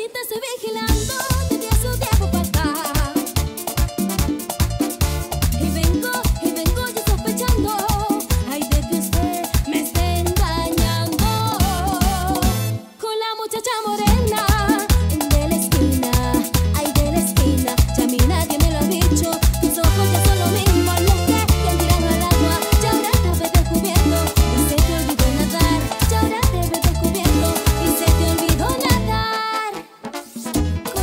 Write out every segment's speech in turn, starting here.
te estoy vigilando desde hace un tiempo para acá. Y vengo yo sospechando, ay, de que usted me esté engañando con la muchacha morena de la esquina, ay, de la esquina. Ya a mí nadie me lo ha dicho, tus ojos ya son lo mismo, los que te han tirado al agua. Ya ahora te ves descubierto y se te olvidó nadar. Ya ahora te ves descubierto y se te olvidó nadar.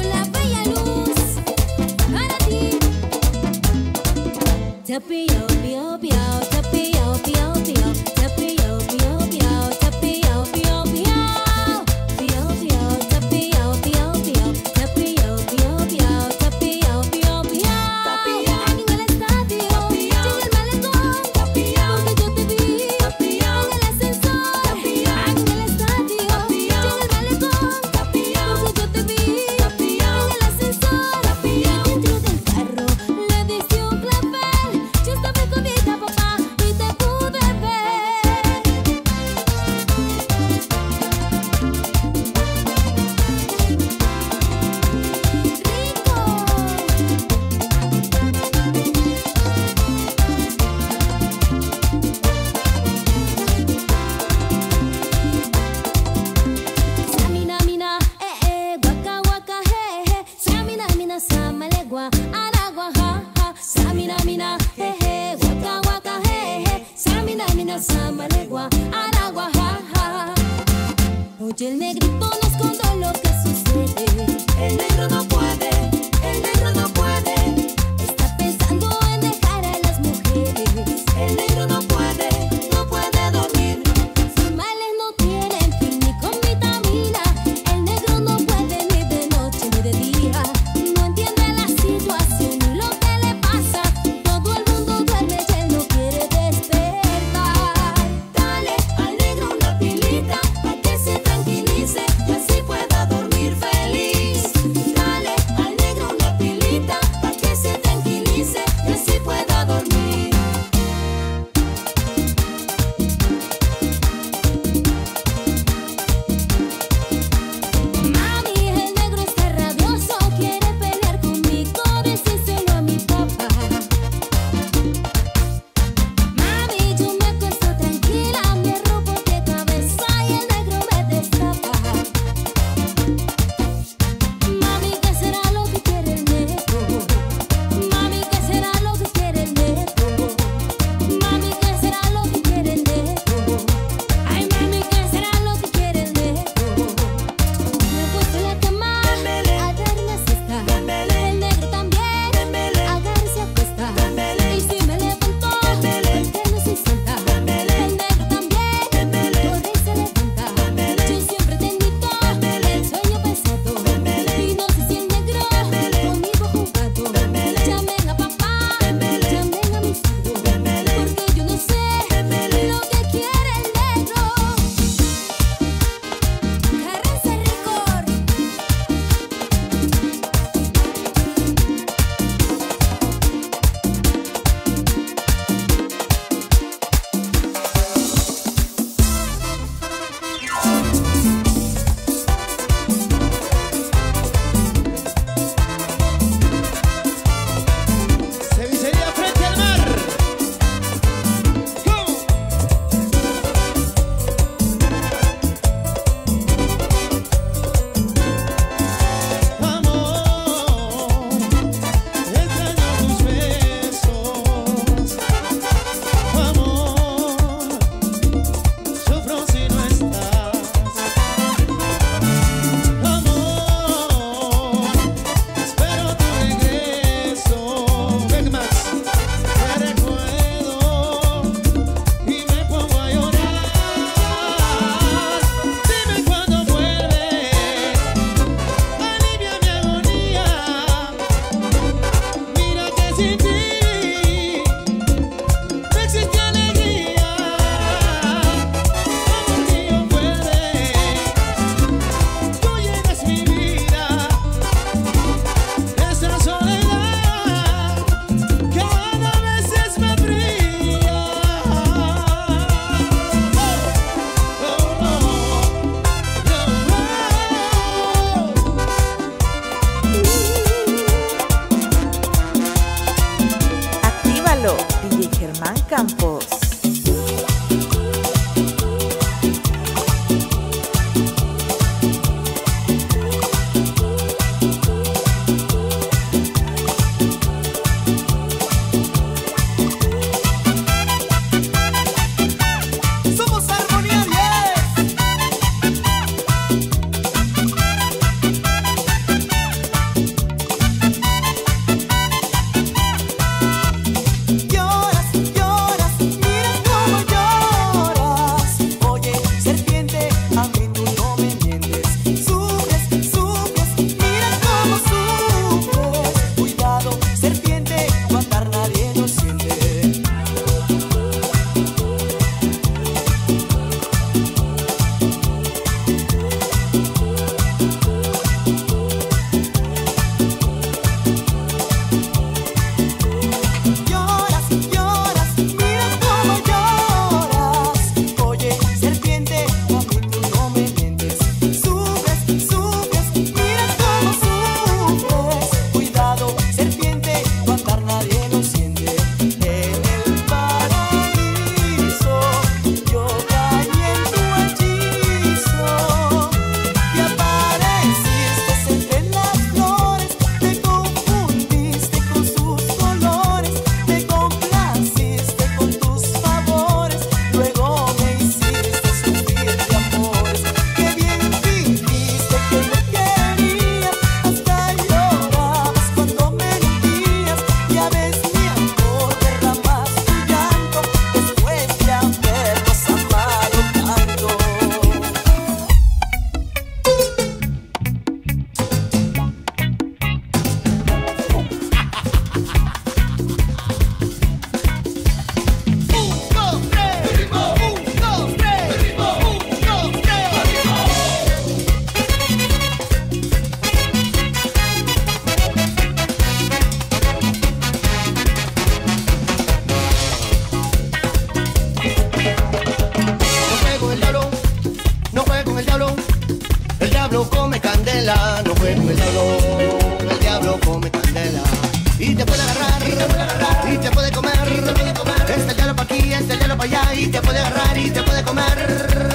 candela, no juegue con el diablo come candela. Y te puede agarrar, y te puede comer, este diablo pa' aquí, este diablo pa' allá, y te puede agarrar y te puede comer.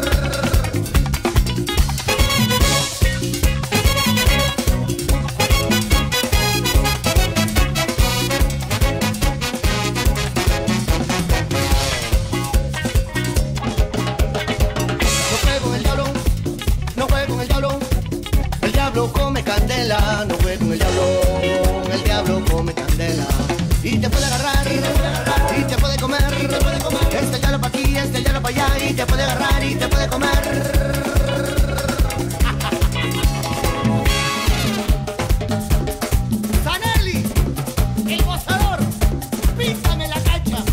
Come candela, no juegue con el diablo come candela. Y te puede agarrar, y te puede comer, este diablo pa' aquí, este diablo pa' allá, y te puede agarrar y te puede comer. Sanelli, el gozador, píntame la cancha.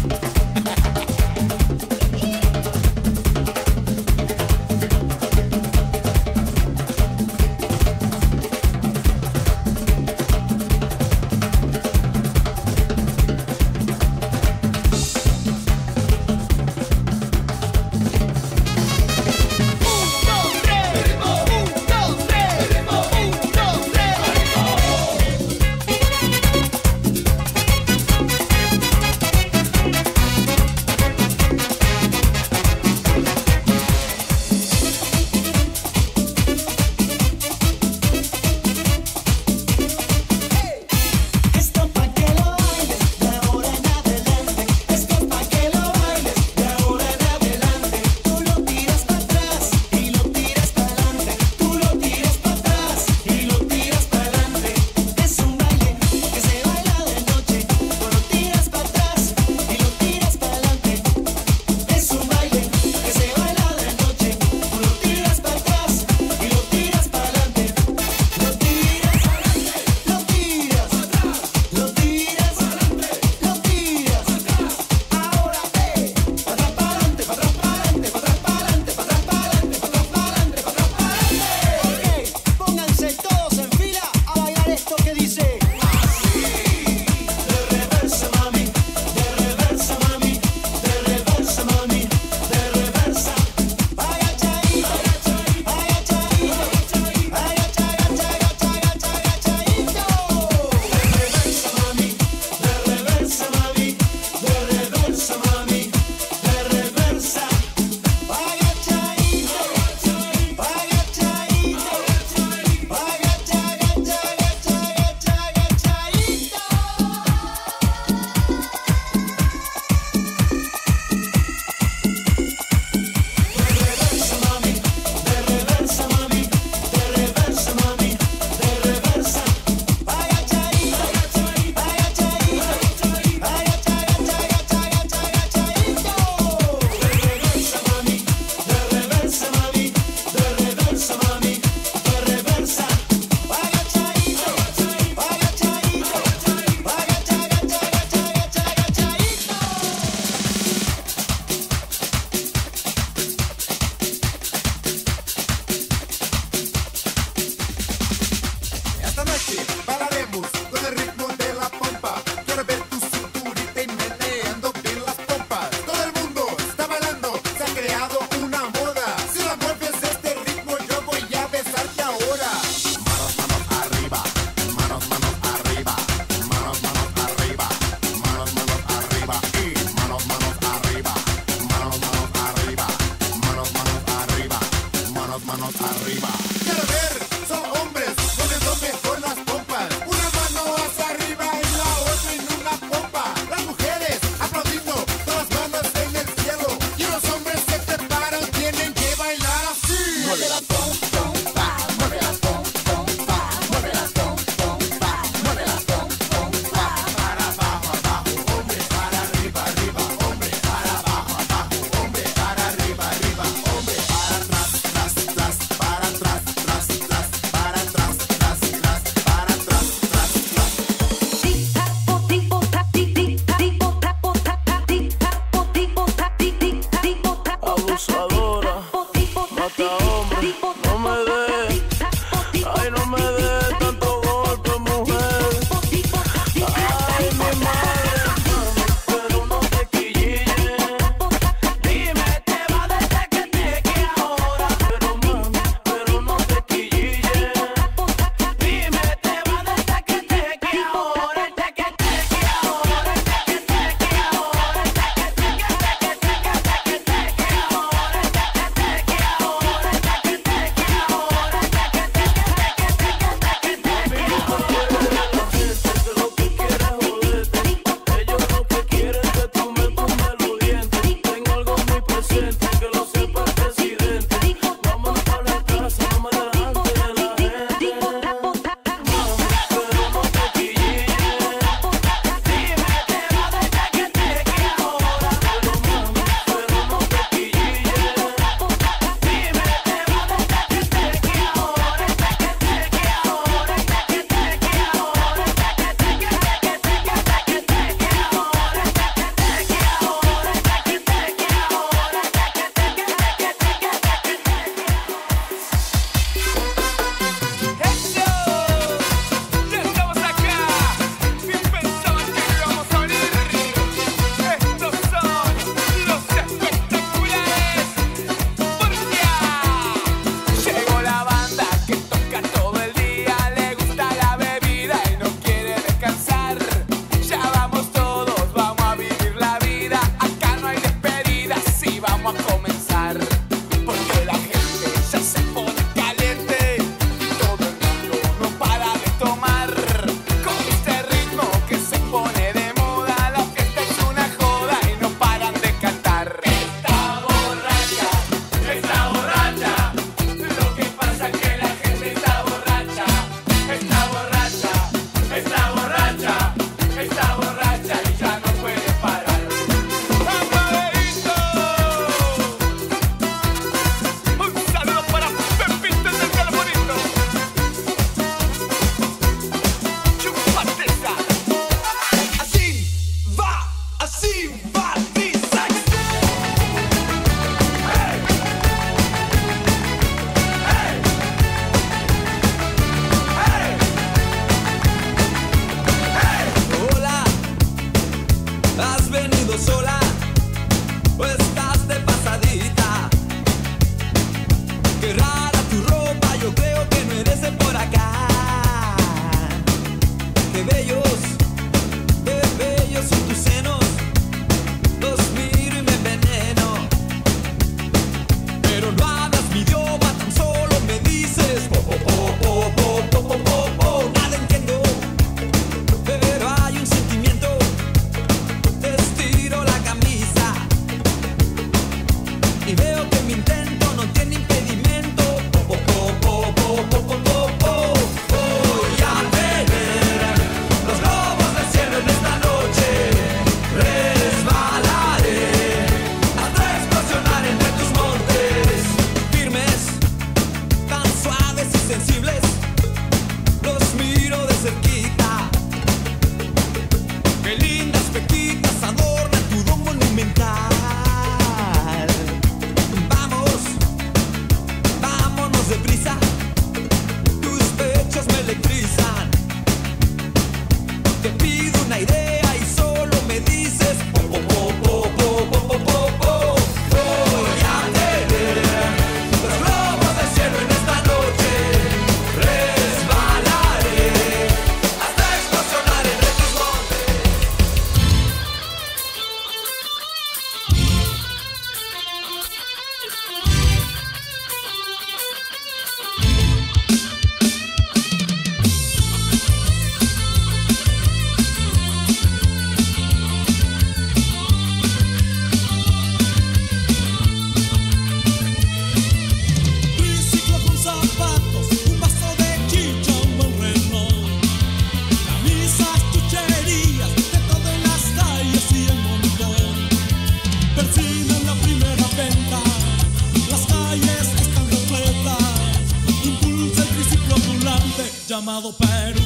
llamado Perú.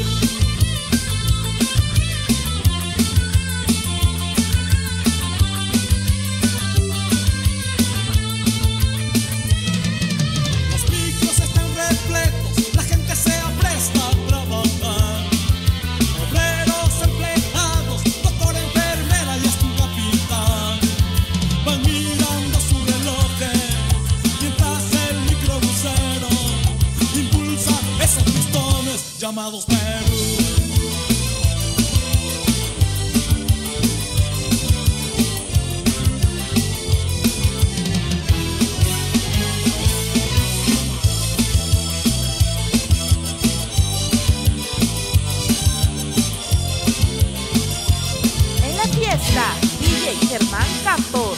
Los micros están repletos, la gente se apresta a trabajar. Obreros, empleados, doctor, enfermera y hasta un capitán van mirando su reloj mientras el microbusero impulsa esos pistones llamados Perú. En la fiesta, DJ Germán Campos.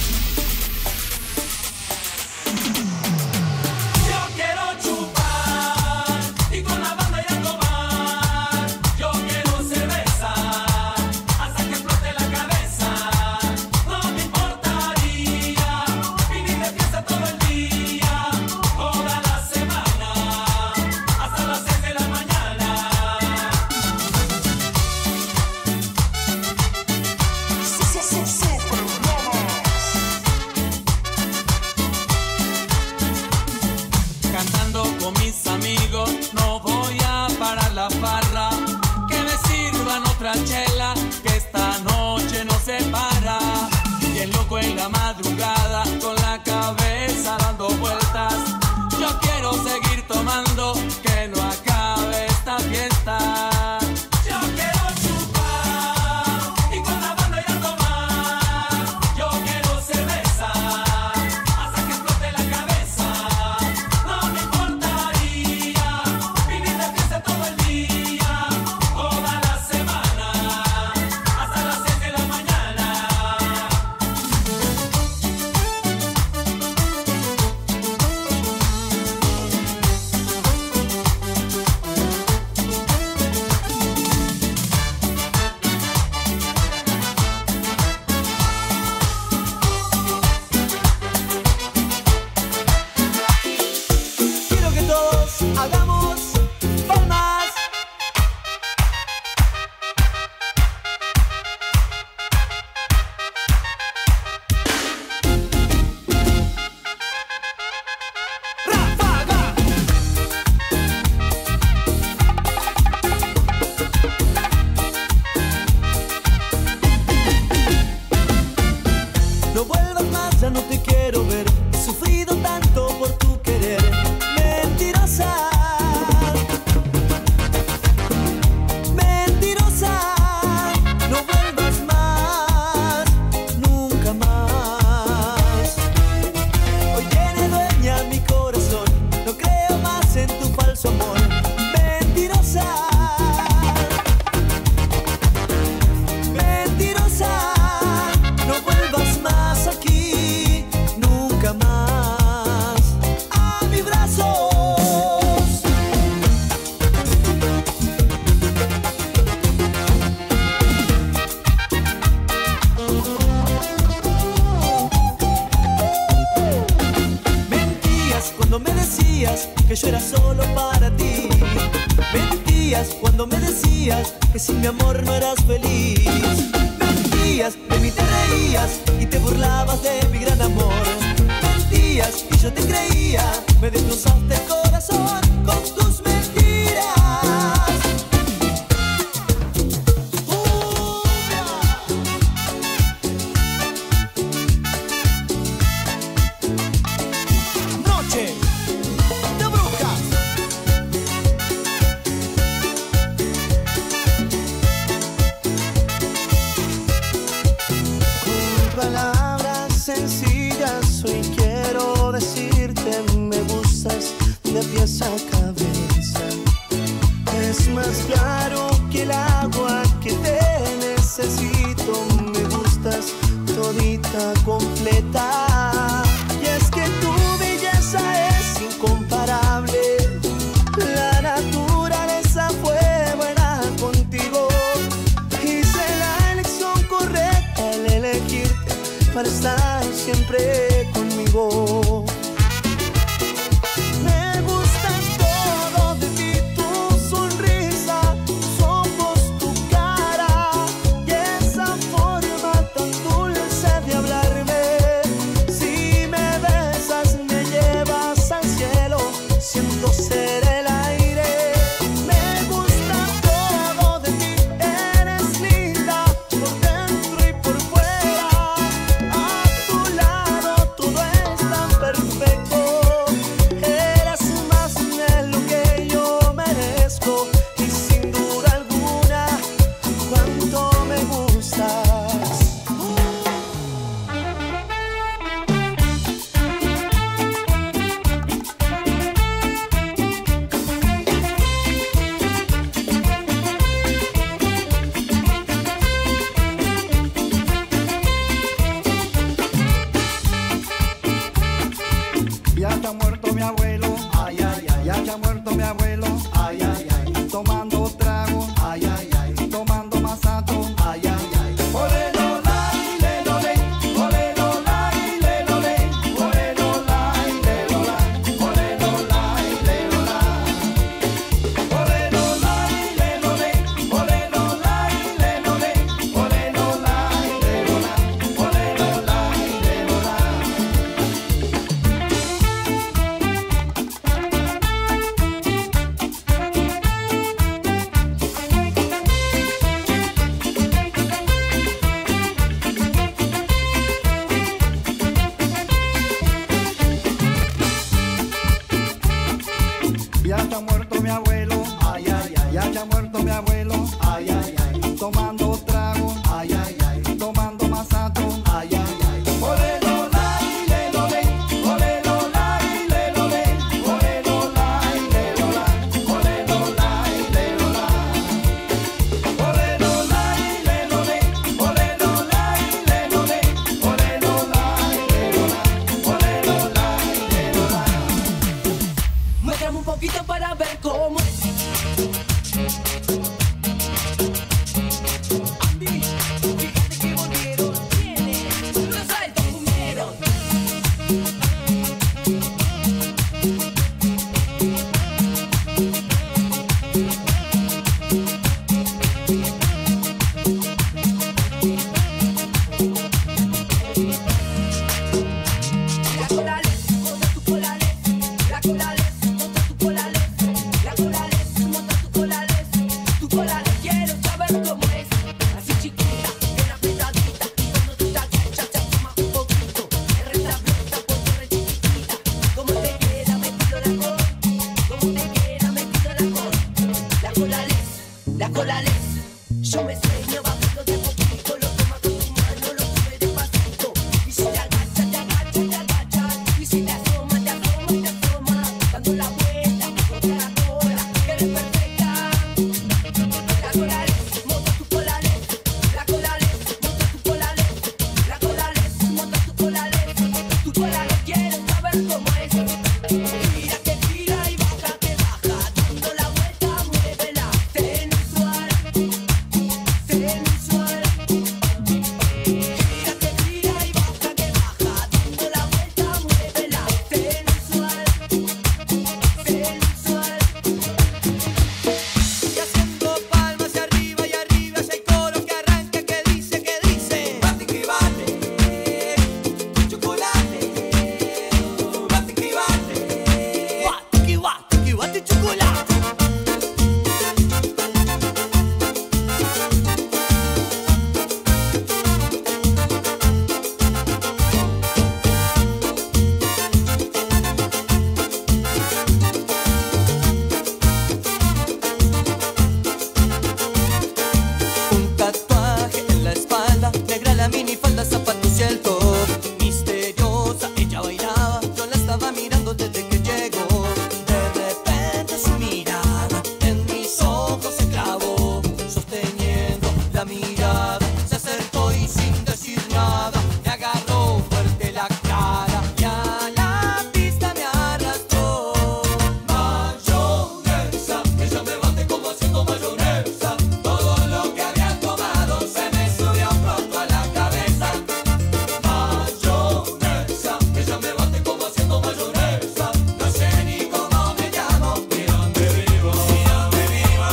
Cantando con mis amigos, no voy a parar la farra. Que me sirvan otra chela, que esta noche no se para. Bien loco en la madrugada, con la cabeza dando vueltas. Yo quiero seguir tomando, que no acabe esta fiesta. Yo quiero chupar y con la banda ir a tomar. Yo quiero cerveza hasta que explote la cabeza. No me importaría vivir de fiesta todo el día, toda la semana, hasta las 6 de la mañana. Quiero que todos hagamos palmas. ¡Ráfaga! No vuelvas más, ya no te quiero ver. He sufrido tanto por tu querer. Mentirosa, mentirosa, no vuelvas más, nunca más. Hoy tiene dueña mi corazón, no creo más en tu falso amor. Mentirosa, mentirosa, no vuelvas más aquí, nunca más a mis brazos. Mentías cuando me decías que yo era solo para ti. Mentías cuando me decías que sin mi amor no eras feliz. Mentías, de mí te reías y te burlabas de mi gran amor. Mentías y yo te creía, me destrozaste el corazón con tus mentiras. Noche de brujas. Con palabras sencillas hoy quiero decirte: me gustas de pies a cabeza. Es más claro que el agua que te necesito. Me gustas todita completa. Y es que tu belleza es incomparable. La naturaleza fue buena contigo. Hice la elección correcta al elegirte para estar siempre conmigo. Me gusta todo de ti, tus Ya se ha muerto mi abuelo, ay, ay, ay, ya se ha muerto mi abuelo, ay, ay, ay, tomando trago, ay, ay, ay, tomando masato. ay, ay, ay. Olelo la y le lo le, olelo la y le lo le, olelo la y le lo la, olelo la y le lo la, olelo la y le lo le, olelo la y le lo le, olelo la y le lo la, olelo la y le lo la. Ya se ha muerto mi abuelo, Ay, ay, ay, ya se ha muerto mi abuelo, ay, ay, ay, tomando trago, ay, ay, ay, tomando masato. ay, ay, ay. Olelo la y le lo le, olelo la y le lo le, olelo la y le lo la, olelo la y le lo la, olelo la y le lo le, olelo la y le lo le, olelo la y le lo la, olelo la y le lo la. Muéstrame un poquito para ver cómo es. Andy, fíjate que volvieron. Vienen los altos cumbieros. La colales, monta tu colales. La colales, monta tu colales. La colales, monta tu colales. Tu colales, quiero saber cómo es. Así chiquita, bien apretadita. Y cuando tú te agachas, te asoma un poquito. Me retablota porque re chiquitita. ¿Cómo te queda metido la cor? ¿Cómo te queda metido la cor? La colales, la colales. Yo me sueño bajando de poquito. Lo tomas con tu mano, lo sube despacito. Y si te agachas, te agachas, te agachas. Y si te asomas, te asomas, te asomas. Dando la vuelta contra la cola, que eres perfecta. La colales, monta tu colales. La colales, monta tu colales. La colales, monta tu colales. Tu colales, quiero saber cómo es. Gira que gira y baja que baja. Dando la vuelta, muévela. Sensual, sensual. Gira que gira y baja que baja. Dando la vuelta, muévela. Sensual, sensual. Y haciendo palmas y arriba ese coro que arranca que dice bate que bate, chocolate, bate que bate, chocolate. Un tatuaje en la espalda, negra la minifalda, zapatos y el top. Misteriosa, ella bailaba, yo la estaba mirando desde que llegó. De repente su mirada en mis ojos se clavó, sosteniendo la mirada, se acercó y sin decir nada, me agarró fuerte la cara y a la pista me arrastró. Mayonesa, ella me bate como haciendo mayonesa. Todo lo que había tomado se me subió pronto a la cabeza. Mayonesa, ella me bate como haciendo mayonesa. No sé ni cómo me llamo, ni dónde vivo, ni dónde vivo.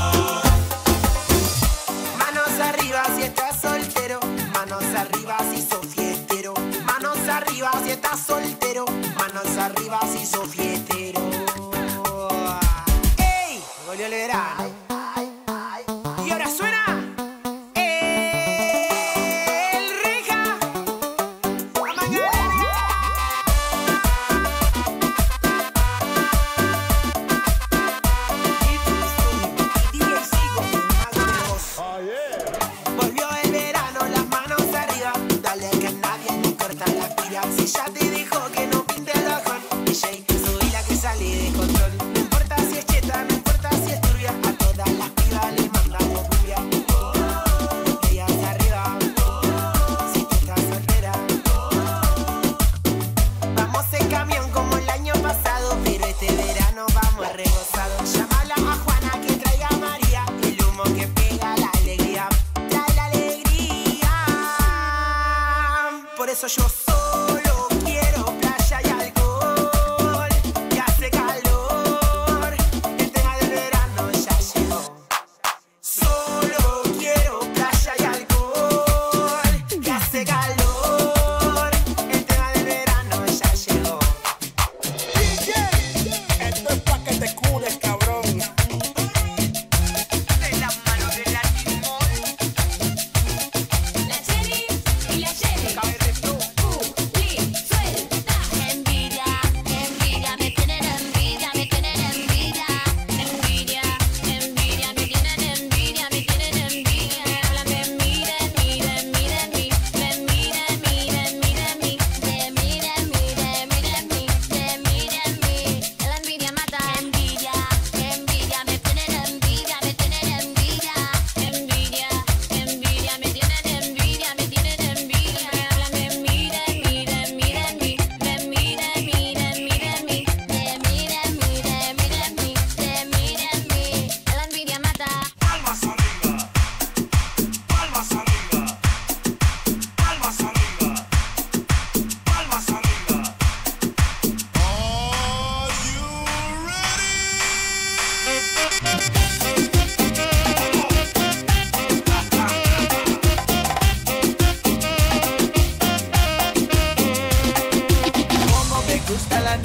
Manos arriba si estás soltero, manos arriba si sos fiestero, manos arriba si estás soltero, manos arriba si sos fiestero. ¡Ey! Volvió el verano. Y ahora suena el Reja. Volvió el verano, las manos arriba. Dale que nadie le corta la pira. Si ya te dijo que no pinte el ojón, DJ,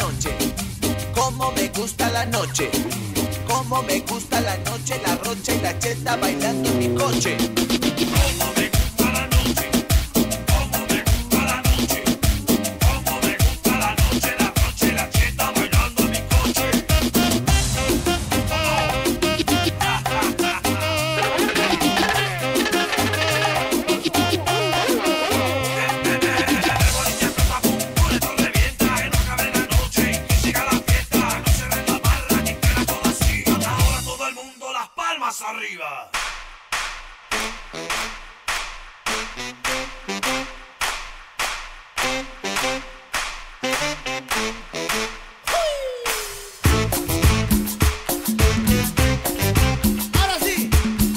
noche, cómo me gusta la noche, cómo me gusta la noche, la rocha y la cheta bailando en mi coche. Cómo me gusta la noche, cómo me gusta la noche, cómo me gusta la noche, la rocha y la cheta bailando en mi coche. Arriba. Ahora sí.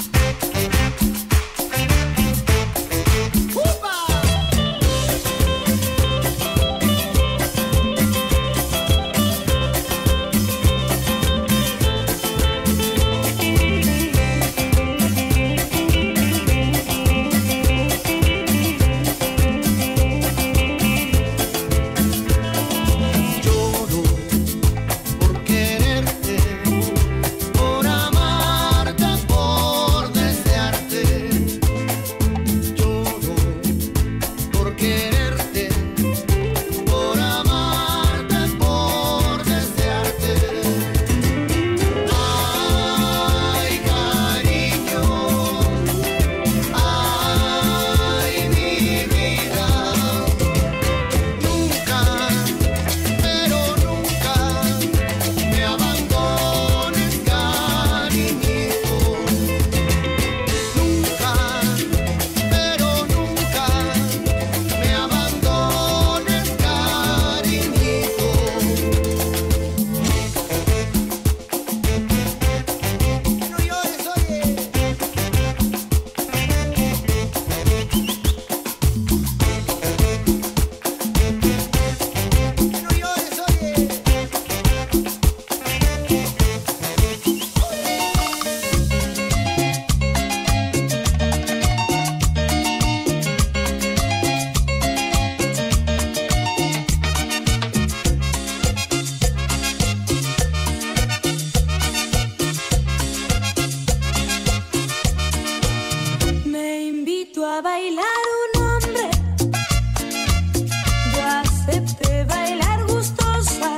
A bailar un hombre, yo acepté bailar gustosa,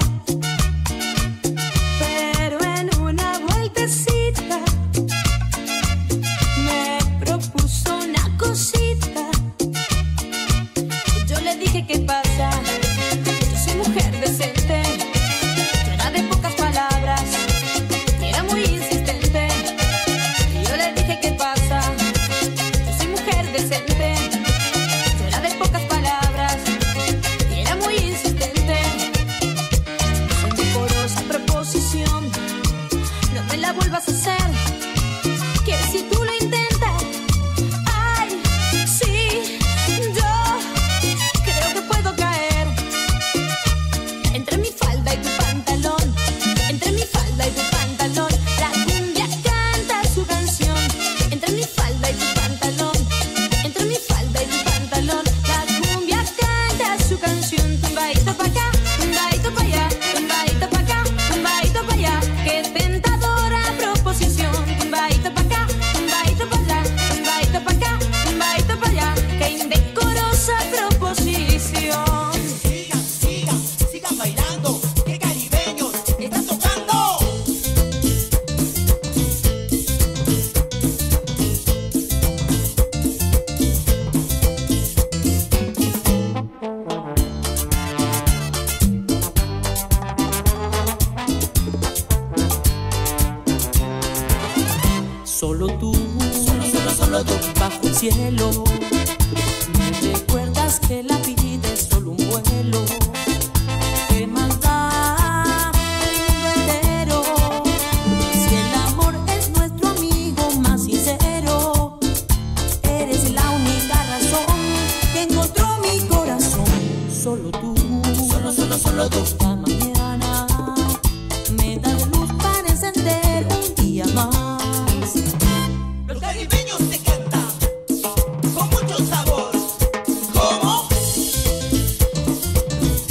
pero en una vueltecita me propuso una cosita. Yo le dije, ¿qué pasa? Yo soy mujer decente, yo era de pocas palabras y era muy insistente. Y yo le dije, ¿qué pasa? Decente. Yo era de pocas palabras y era muy insistente. Soy decorosa proposición, no me la vuelvas a hacer, que si tú lo intentas, ay, sí, yo creo que puedo caer entre mi falda y tu pantalón, entre mi falda y tu pantalón. La cumbia canta su canción, entre mi falda y tu pantalón, entre mi falda y tu pantalón. La cumbia canta su canción. Tumbadito pa' acá, tumbadito pa' allá, tumbadito pa' acá, tumbadito pa' allá. Qué tentadora proposición. Tumbadito pa' acá, tumbadito pa' allá, tumbadito pa' acá, tumbadito pa' allá. Qué indecorosa proposición. Sigan, sigan, sigan bailando, que caribeños están tocando. Solo tú, bajo el cielo. Me recuerdas que la vida es solo un vuelo. ¿Qué más da el mundo entero si el amor es nuestro amigo más sincero? Eres la única razón que encontró mi corazón. Solo tú, solo tú. Esta mañana me das luz para encender un día más. Los caribeños te cantan con mucho sabor. ¿Cómo?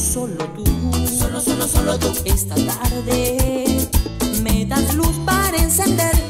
solo tú, solo tú. Esta tarde me das luz para encender